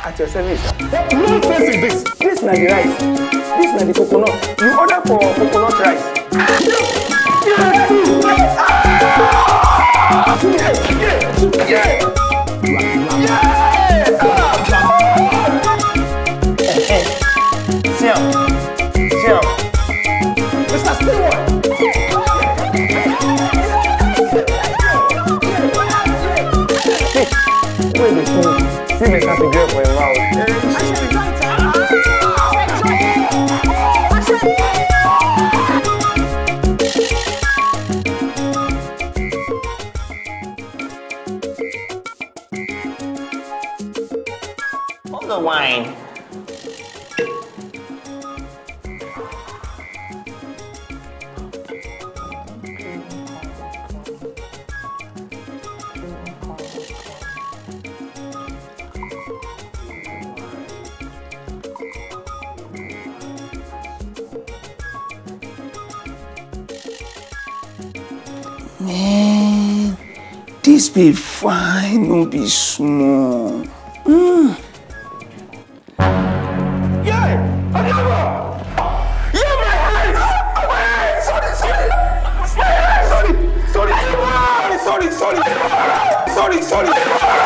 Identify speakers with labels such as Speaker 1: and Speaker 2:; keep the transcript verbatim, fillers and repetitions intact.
Speaker 1: At your service. What nonsense is this? This is not the rice. This is not the coconut. You order for coconut rice. Yeah! Yeah! Yeah! Siam. Siam. Mister Stewart. Wait a minute. See me start to grab for your mouth.
Speaker 2: Hold the wine.
Speaker 1: Man, this be fine, no be small. Mm. Yeah, Adama! Yeah, my hands! My hands! Sorry, sorry! My hands! Sorry, sorry, sorry, sorry, sorry, sorry, sorry.